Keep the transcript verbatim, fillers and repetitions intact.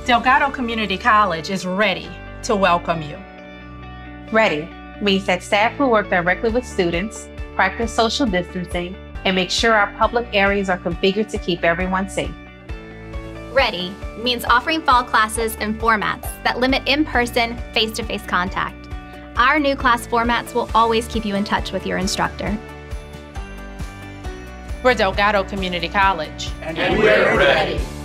Delgado Community College is ready to welcome you. Ready means that staff who work directly with students, practice social distancing, and make sure our public areas are configured to keep everyone safe. Ready means offering fall classes in formats that limit in-person, face-to-face contact. Our new class formats will always keep you in touch with your instructor. We're Delgado Community College. And we're ready.